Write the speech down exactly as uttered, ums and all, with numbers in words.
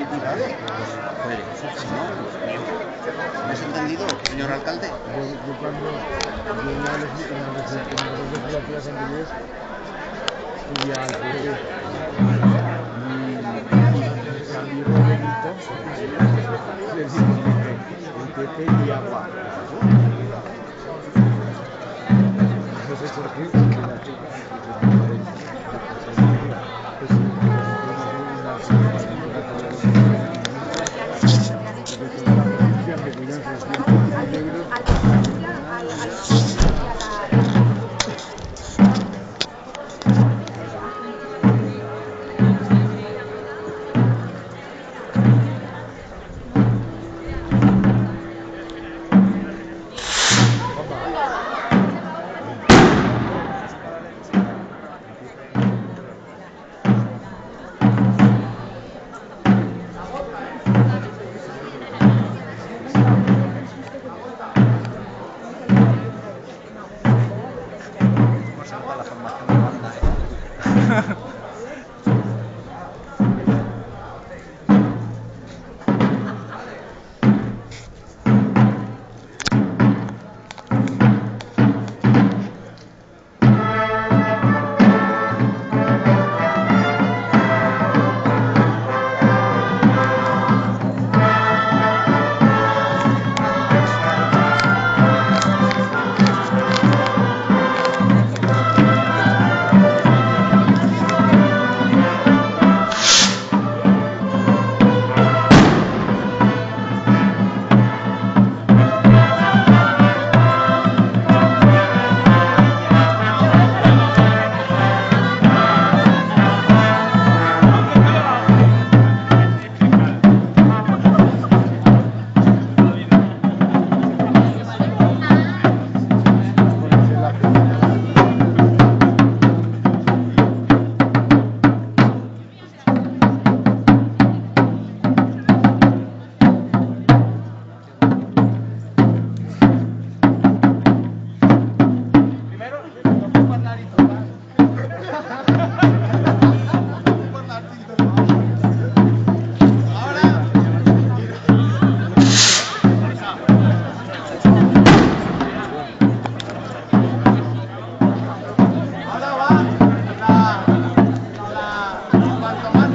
Puede. ¿Me has entendido, señor alcalde? Yo, yo cuando yo en la legislatura anterior fui al P P y salí Roberito le digo el P P y agua. No sé por qué, porque la chica Ahora va la, la, la, cuanto más